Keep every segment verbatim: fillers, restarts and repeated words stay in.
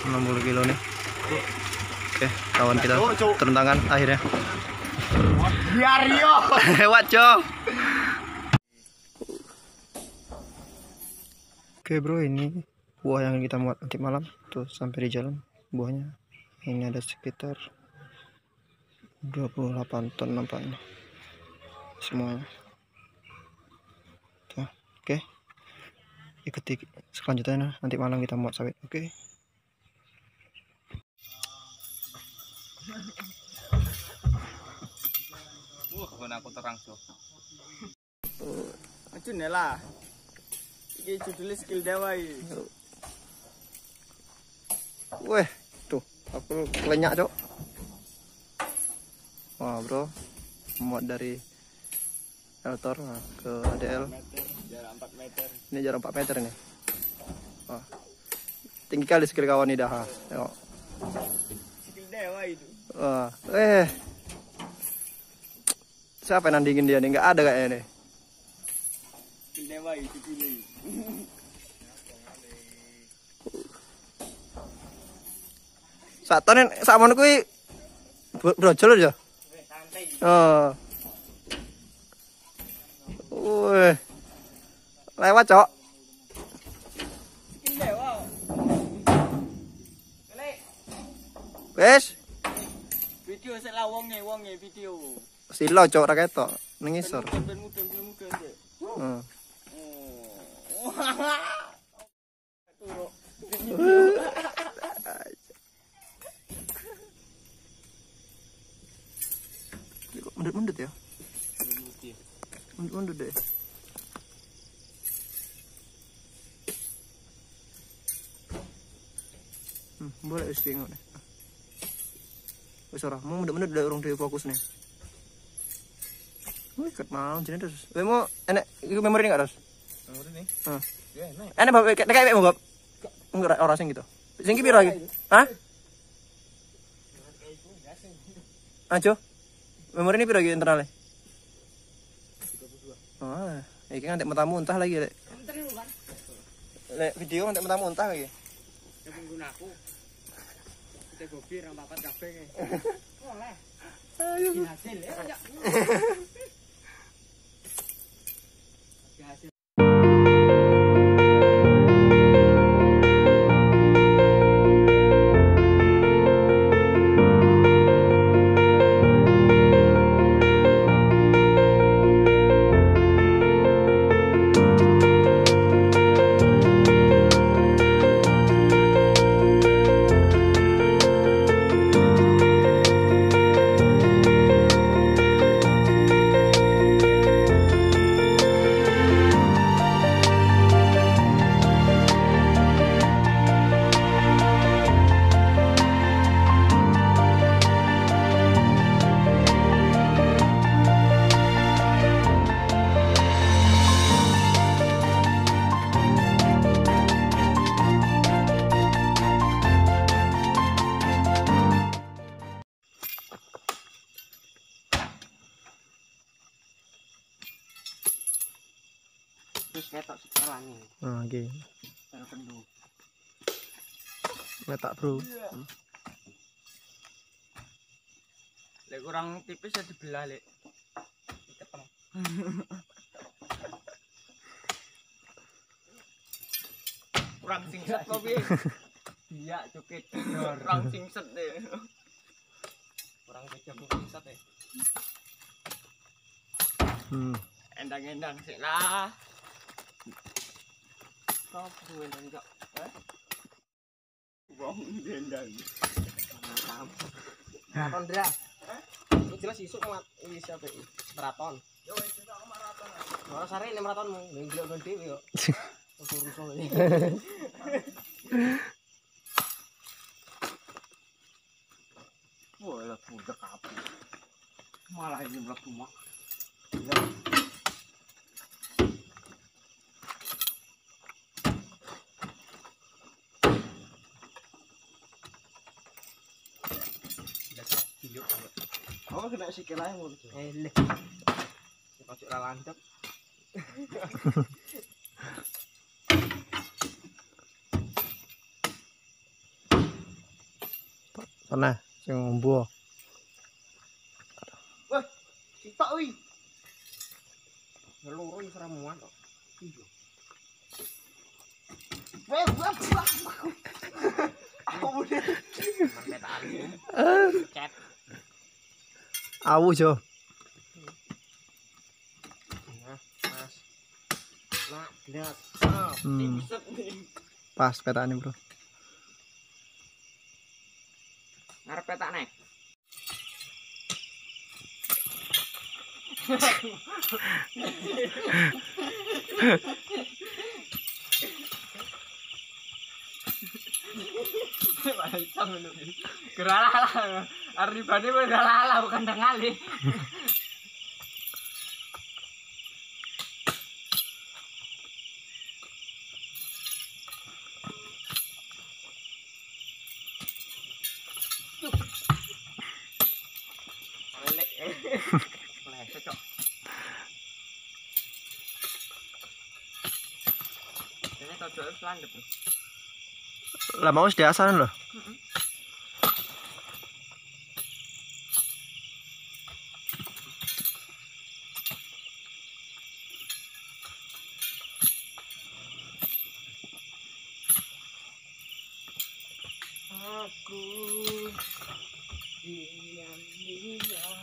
enam puluh kilo nih. Oke, kawan kita turun tangan akhirnya. Rio. Lewat, Cok. Oke, bro, ini buah yang kita muat nanti malam. Tuh sampai di jalan buahnya. Ini ada sekitar dua puluh delapan ton nampaknya. Semuanya. Tuh, oke. Ikuti selanjutnya nanti malam kita muat sawit. Oke. Wah, kebun aku terang so. Acun ya lah. Ini judulnya skill dewa ini. Weh, tuh aku lenyak, Cok. Wah, bro, muat dari Eltor ke A D L. Jarak empat meter. Ini jarak empat meter nih. Wah, tinggi kali skill kawan ini dah. Tengok. Skill dewa itu. Wah, eh. Siapa yang nandingin dia nih? Nggak ada kayaknya nih. Skill dewa itu pilih. Satu nih, sama kuwi brojol aja. Santai. Oh. Wih. Lewat, Cok. Skill dewa. Kali. Wes. Video saya wonge wonge video. Silo, Cok, ra ketok. Ning isor. Ben mudun ben mudun. Heeh. Oh. Turuk. Mendut-mendut ya? Mendut-mendut deh. Hmm, boleh wis bingung nih. Wis ora, mau mendut-mendut dari urung dhewe fokus nih. Wih, ket mau jenenge terus. Kowe mau enek iku memori enggak, Ros? Memori nih. Heeh. Ya, enak. Enek Bab, nek kayak Bab. Enggak ora sing gitu. Sing ki piro iki? Hah? Ajo. Memori ini piro iki internalnya? tiga puluh dua. Oh, iki kan ngantek muntah lagi, Lek. Enter lu kan. Lek video ngantek muntah lagi. Ya penggunaku. Kita gobi rang papat kabeh. Oleh. Ayo. Hasil ya. Hasil. Terus ketok setelahnya. Nah, oke. Baru kendu. Letak, Bro. Lek kurang tipis ya dibelah, Lek. Keteng. Kurang singset kok piye? Iya, cukit. Kurang singset deh. Kurang kejam singset deh. Hmm. Endang-endang sih lah. Kau perlu endang enggak? Eh? Wong endang. Maraton Dra. Lu jelas isuk mat iki siapa iki? Maraton. Yo wis tak maraton. Ora sare nek maratonmu, ning ndelok dhewe kok. Rusuh iki. Wah, lah budak apa? Malah ini mlebu mak. Oh, kena sikil ae ngono. Eh, leh. Kocok ra landep. Pernah sing mbuh. Wah, sitok wi. Loro iki ramuan kok. Iya. Weh, wah. Aku udah. Mantep aku. Chat. Awu jo. Nah, Mas. Nah, lihat. Ah, Hmm. set nih. Pas petane, Bro. Ngarep petak nek. Macam ngono iki. Gerala. Aribane wis gerala bukan ngali. Alek. Lek cocok. Ini cocok wis landep. Lah mau wis diasaran lho. Aku diam-diam.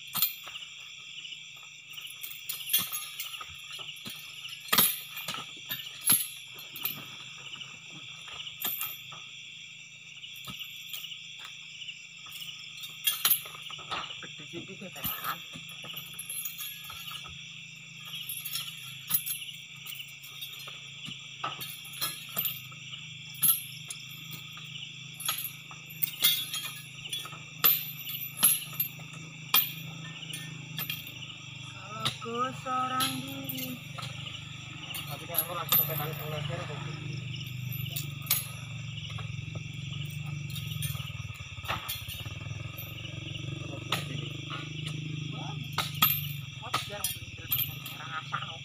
Gede sithik tekan. Aku seorang diri. Tapi kan aku langsung ke tangan leher kok. Jarang orang asak no.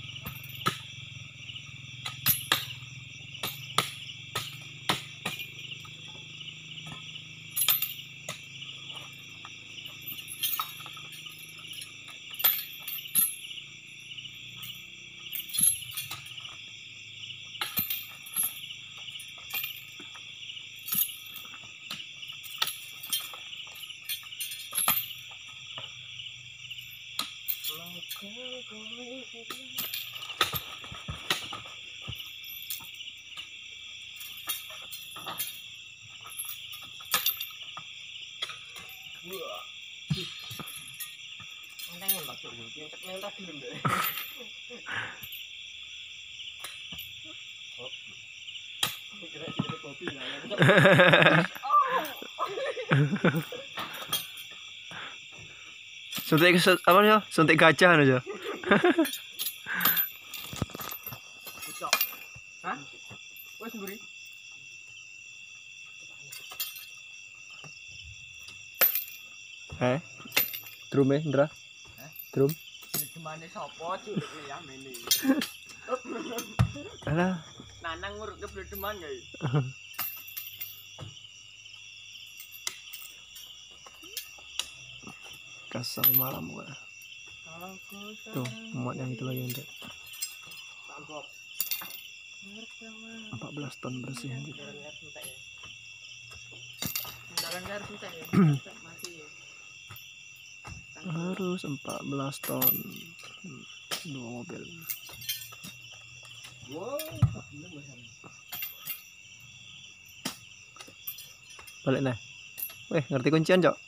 Wah. Enteng nembak cuk, nyentek nyentak belum deh. Oh. Kira kira kopi lah. Suntik ke- apa ya? Suntik gajah aja. Cocok. Hah? Wes mburi. Eh. Drum e, Ndra. Hah? Drum. Gimana sapa cuk ya mene. Alah. Nanang ngurut ke bledeman ya. Kasar malam gua. Aku Tuh, muat yang itu lagi nanti. Mantap. empat belas ton bersih nanti. Jalan entek ya. Jalan harus entek ya. Masih ya. Harus empat belas ton. Dua mobil. Wow, bener bener. Balik nah. Weh, ngerti kuncian, Cok?